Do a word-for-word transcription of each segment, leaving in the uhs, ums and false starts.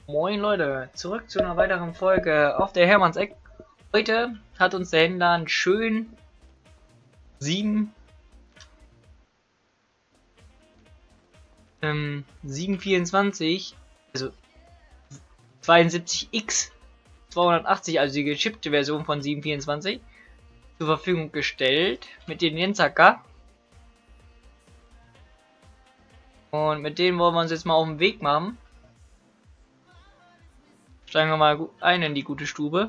Moin Leute, zurück zu einer weiteren Folge auf der Hermannseck. Heute hat uns der Händler einen schönen sieben ähm, sieben vierundzwanzig, also zweiundsiebzig X zweihundertachtzig, also die geschippte Version von sieben vierundzwanzig, zur Verfügung gestellt mit den Jensacker. Und mit denen wollen wir uns jetzt mal auf den Weg machen. Steigen wir mal ein in die gute Stube.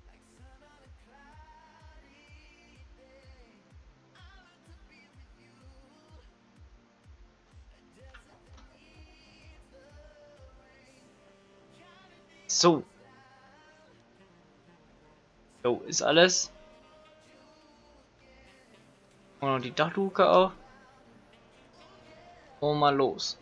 So. Jo, ist alles. Und noch die Dachluke auf. Und mal los.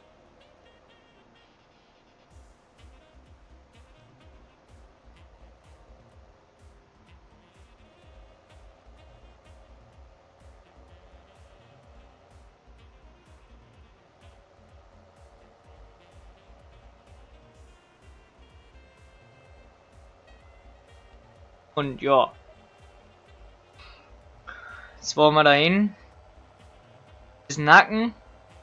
Und ja. Jetzt wollen wir dahin. Bis Nacken.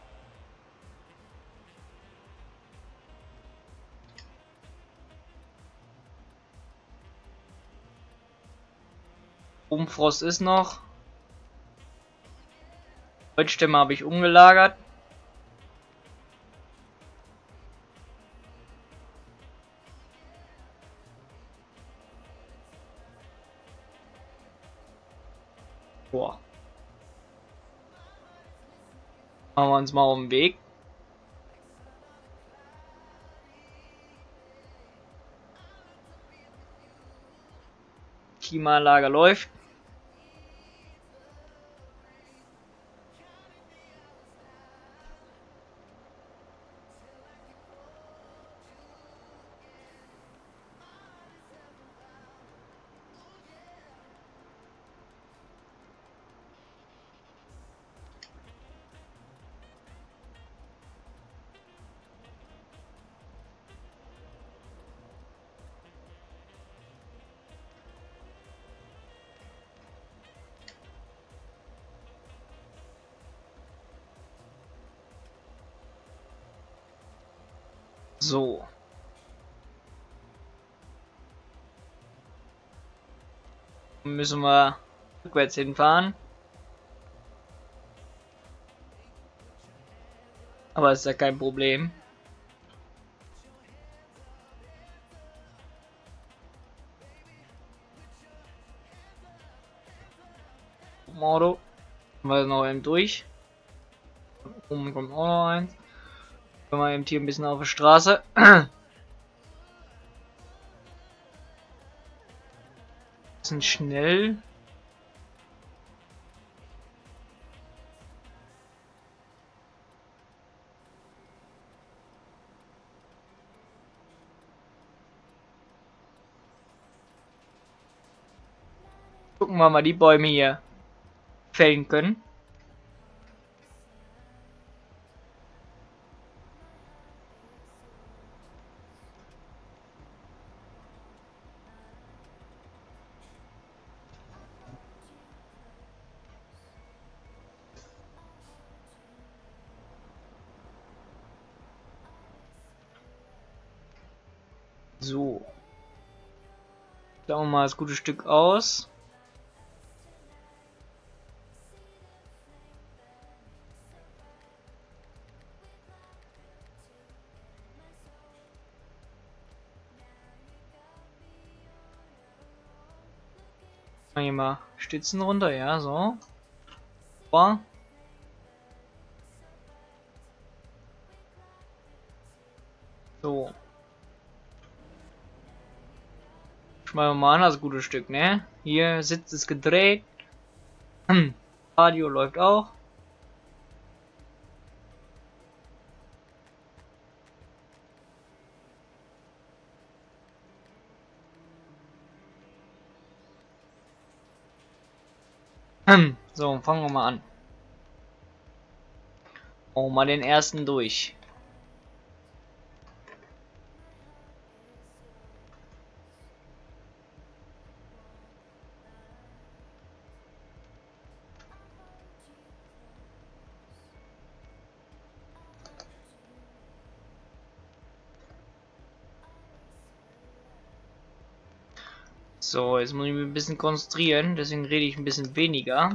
Umfrost ist noch. Holzstämme habe ich umgelagert. Boah. Machen wir uns mal auf den Weg. Klimaanlage läuft. So. Müssen wir rückwärts hinfahren. Aber ist ja kein Problem. Auto. Mal noch eben durch. Oben kommt auch noch eins. Können wir eben hier ein bisschen auf der Straße. Bisschen schnell. Gucken wir mal die Bäume hier fällen können. So. Schauen wir mal das gute Stück aus. Hier mal Stützen runter, ja, so. Boah. So. Schmeißen wir mal an, das gute Stück, ne? Hier Sitz ist gedreht. Hm. Radio läuft auch. Hm. So, fangen wir mal an. Oh, mal den ersten durch. So, jetzt muss ich mich ein bisschen konzentrieren, deswegen rede ich ein bisschen weniger.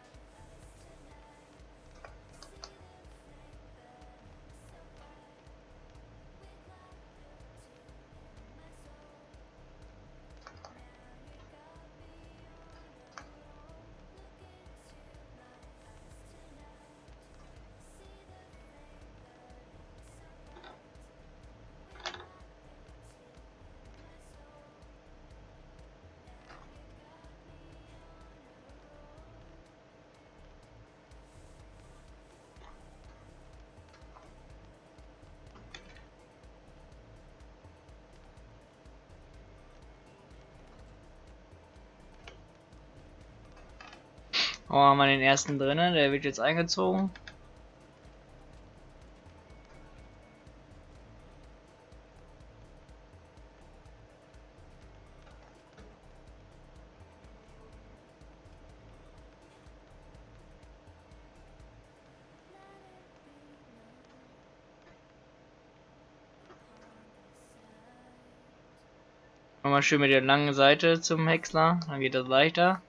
Oh, haben wir den ersten drinnen, der wird jetzt eingezogen. Nochmal schön mit der langen Seite zum Häcksler, dann geht das leichter.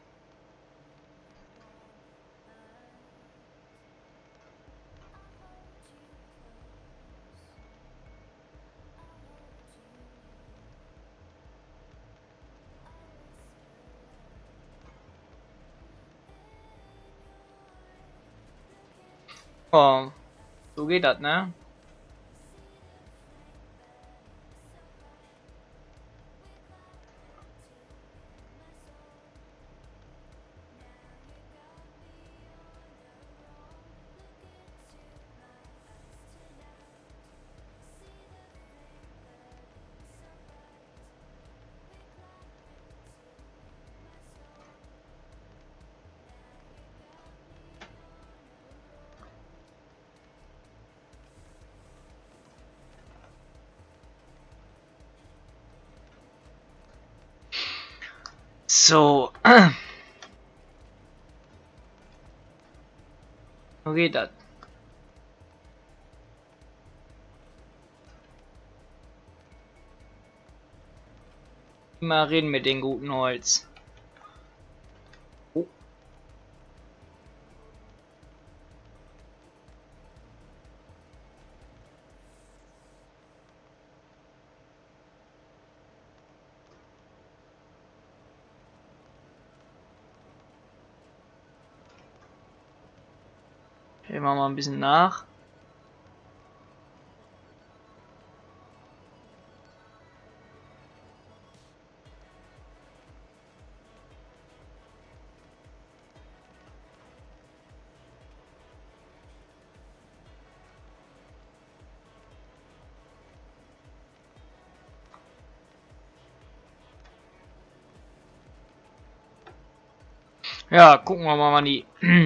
Oh, so geht das, ne? So. So geht das. Immer reden mit den guten Holz. Oh. Okay, machen wir ein bisschen nach. Ja, gucken wir mal, wann die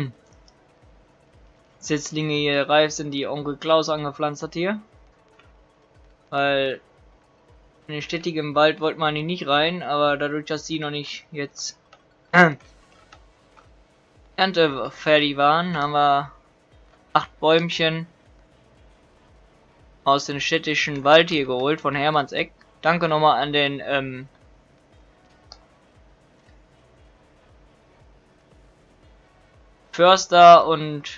Setzlinge hier reif sind, die Onkel Klaus angepflanzt hat hier. Weil in den städtigen Wald wollte man nicht rein, aber dadurch, dass die noch nicht jetzt erntefertig waren, haben wir acht Bäumchen aus dem städtischen Wald hier geholt, von Hermannseck. Danke nochmal an den ähm, Förster und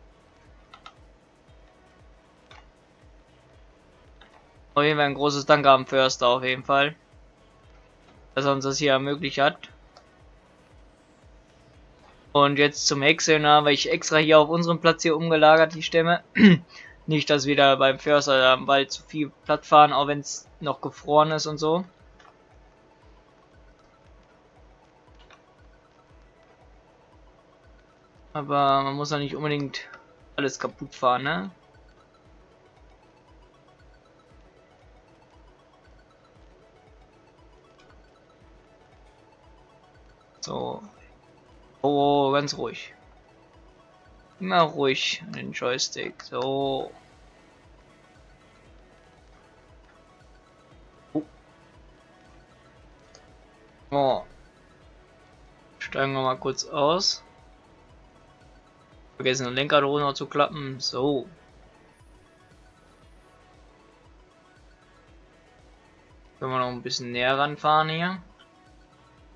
auf jeden Fall ein großes Dank am Förster auf jeden Fall, dass er uns das hier ermöglicht hat. Und jetzt zum Häckseln habe ich extra hier auf unserem Platz hier umgelagert, die Stämme. Nicht, dass wir da beim Förster am Wald zu viel platt fahren, auch wenn es noch gefroren ist und so. Aber man muss ja nicht unbedingt alles kaputt fahren, ne? So. Oh, ganz ruhig. Immer ruhig an den Joystick. So. Oh. Oh. Steigen wir mal kurz aus. Vergessen den Lenker runter zu klappen. So. Können wir noch ein bisschen näher ranfahren hier.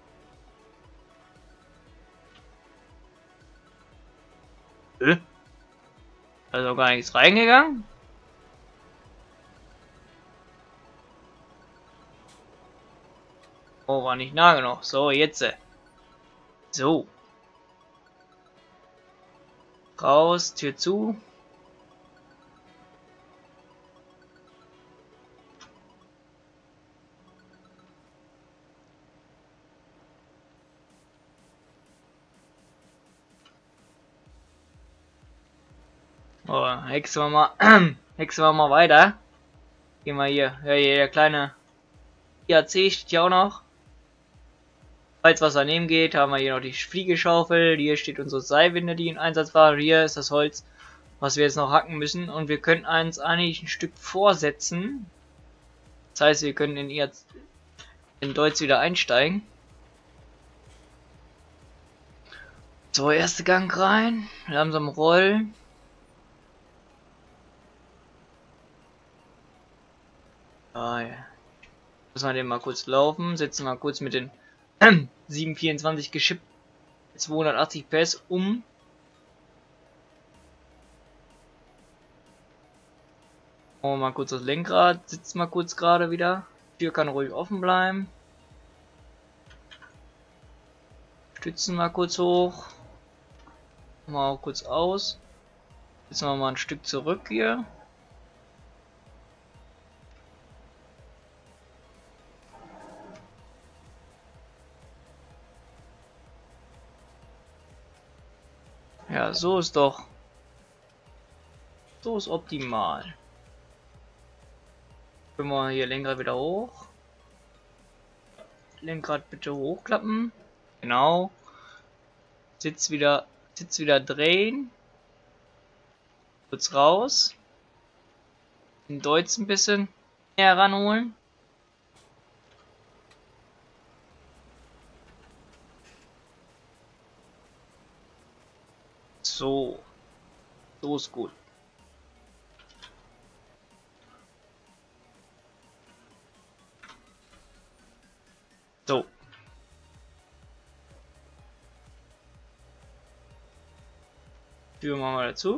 Also gar nichts reingegangen. Oh, war nicht nah genug. So, jetzt. So. Raus, Tür zu. Oh, hexen wir mal, hexen wir mal weiter. Gehen wir hier. Ja, hier der kleine I A C steht ja auch noch. Falls was daneben geht, haben wir hier noch die Fliegeschaufel. Hier steht unsere Seilwinde, die in Einsatz war. Hier ist das Holz, was wir jetzt noch hacken müssen. Und wir können eins eigentlich ein Stück vorsetzen. Das heißt, wir können in, I A C, in Deutsch wieder einsteigen. So, erster Gang rein. Langsam rollen. Ah, ja. Müssen wir den mal kurz laufen. Setzen wir kurz mit den sieben vierundzwanzig geschippt zweihundertachtzig P S um. Machen wir mal kurz das Lenkrad. Sitzt mal kurz gerade wieder. Die Tür kann ruhig offen bleiben. Stützen mal kurz hoch. Mal auch kurz aus. Jetzt machen wir mal ein Stück zurück hier. Ja, so ist doch. So ist optimal. Können wir hier Lenkrad wieder hoch. Lenkrad bitte hochklappen. Genau. Sitz wieder, Sitz wieder drehen. Kurz raus. Den Deutsch ein bisschen näher ranholen. So. So ist gut. So. Tür machen wir dazu.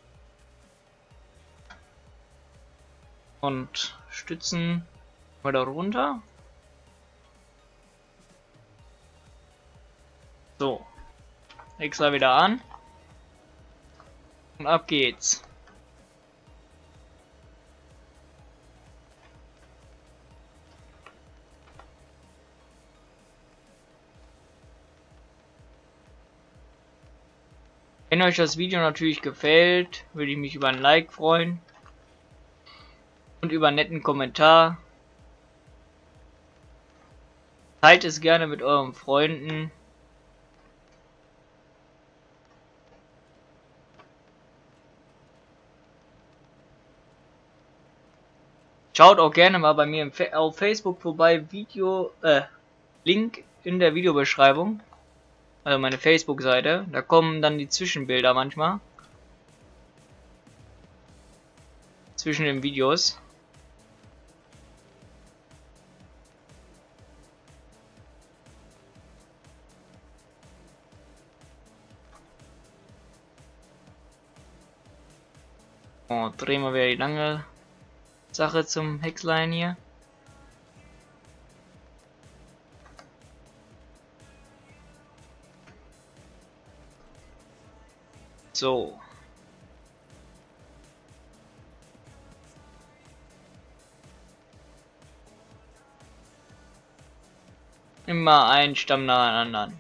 Und stützen wir da runter. So. Extra wieder an. Und ab geht's. Wenn euch das Video natürlich gefällt, würde ich mich über ein Like freuen. Und über einen netten Kommentar. Teilt es gerne mit euren Freunden. Schaut auch gerne mal bei mir auf Facebook vorbei. Video, äh, Link in der Videobeschreibung. Also meine Facebook-Seite. Da kommen dann die Zwischenbilder manchmal. Zwischen den Videos. Oh, drehen wir wieder die lange Sache zum Häckslein hier. So. Immer ein Stamm nach dem anderen.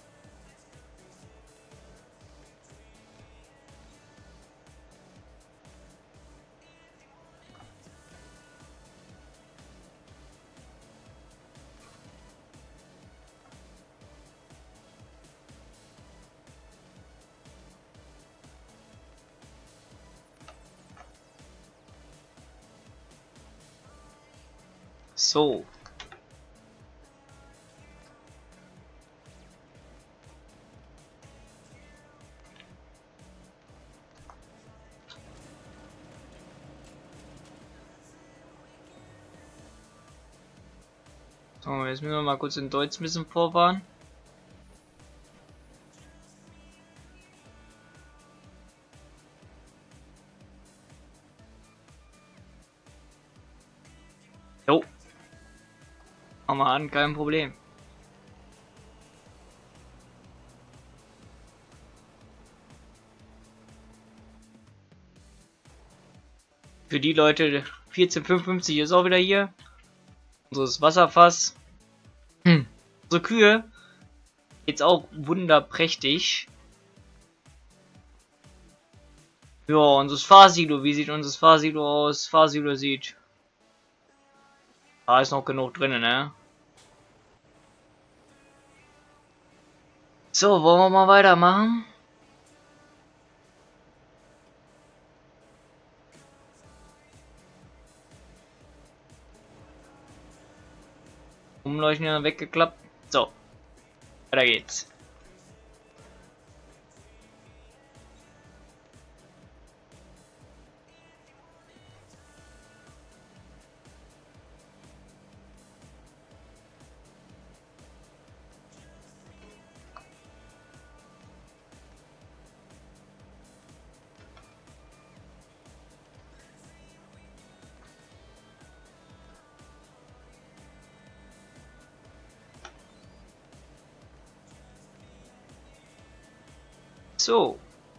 So. So, jetzt müssen wir mal kurz in Deutsch ein bisschen vorfahren. Jo. Mach mal an, kein Problem. Für die Leute, vierzehn fünfundfünfzig ist auch wieder hier. Unseres Wasserfass. Hm. Unsere Kühe. Jetzt auch wunderprächtig. Ja, unser Fahrsilo. Wie sieht unser Fahrsilo aus? Fahrsilo sieht. Da ist noch genug drin, ne? So, wollen wir mal weitermachen? Umleuchten ja weggeklappt. So, weiter geht's. So.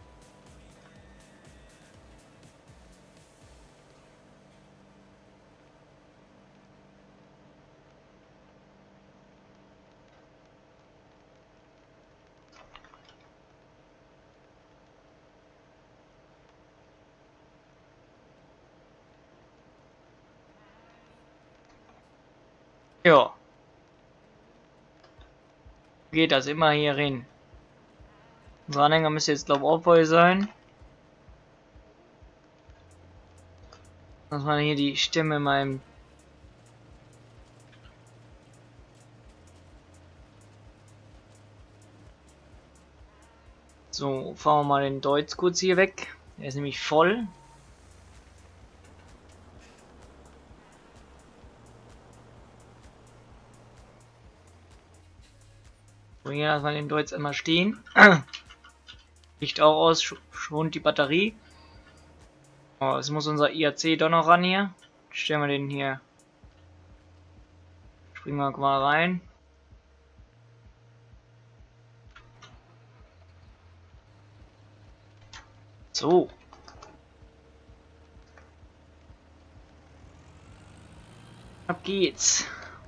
Ja. Geht das immer hier rein. Unser Anhänger müsste jetzt, glaube ich, auch voll sein. Dass man hier die Stimme in meinem. So, fahren wir mal den Deutz kurz hier weg. Der ist nämlich voll. So, hier lassen wir den Deutz immer stehen. Licht auch aus, schont die Batterie. Oh, jetzt muss unser I A C doch noch ran hier. Stellen wir den hier. Springen wir mal rein. So. Ab geht's.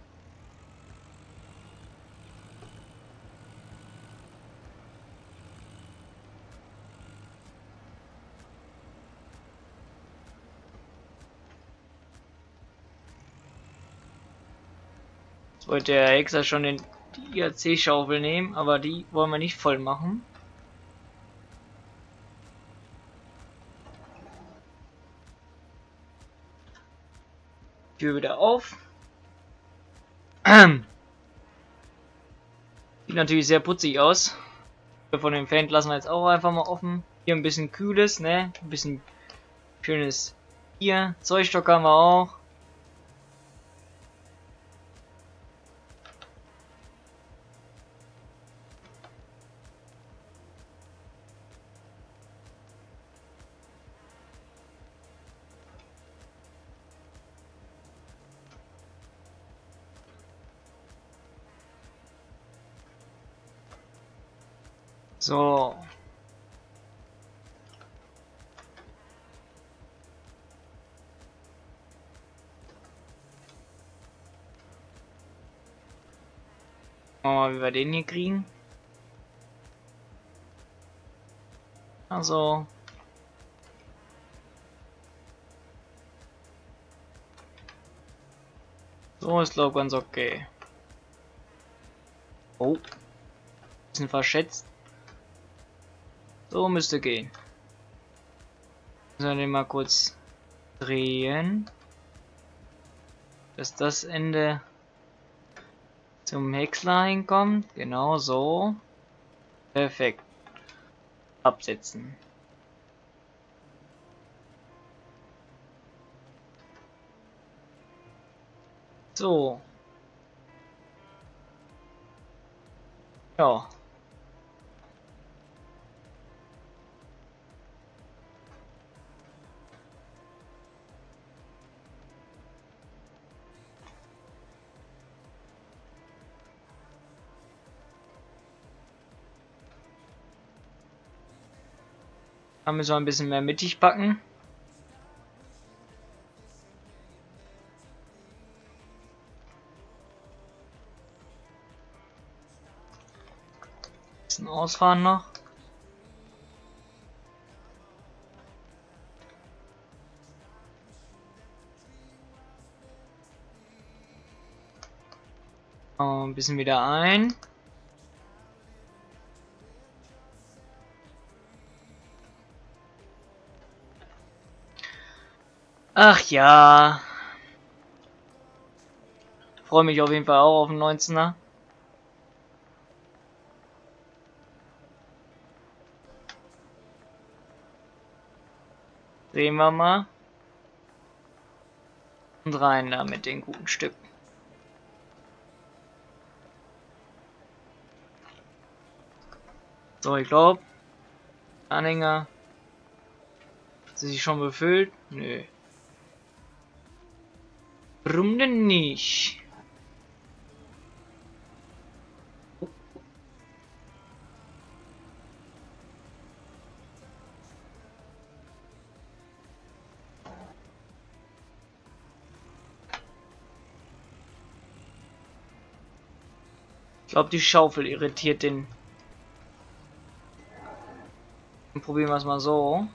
Jetzt wollte der Hexer schon den, die I A C-Schaufel nehmen, aber die wollen wir nicht voll machen. Tür wieder auf. Sieht natürlich sehr putzig aus. Von dem Fan lassen wir jetzt auch einfach mal offen. Hier ein bisschen kühles, ne? Ein bisschen schönes Bier. Zeugstock haben wir auch. So. Machen wir mal, wie wir den hier kriegen. Also. So ist glaube ich ganz okay. Oh. Bisschen verschätzt. So müsste gehen. Müssen wir den mal kurz drehen. Dass das Ende zum Häcksler hinkommt. Genau so. Perfekt. Absetzen. So. Ja. Da müssen wir ein bisschen mehr mittig packen. Bisschen ausfahren noch. Oh, ein bisschen wieder ein. Ach ja. Freue mich auf jeden Fall auch auf den neunzehner. Sehen wir mal. Und rein da mit den guten Stücken. So, ich glaube, Anhänger hat sich schon befüllt. Nö. Warum denn nicht? Ich glaube, die Schaufel irritiert den. Dann probieren wir es mal so.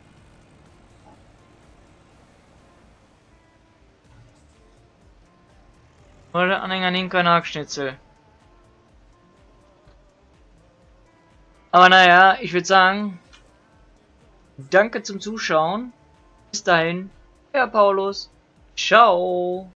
Oder der Anhänger nimmt kein Hackschnitzel. Aber naja, ich würde sagen, danke zum Zuschauen. Bis dahin, Herr Paulus. Ciao.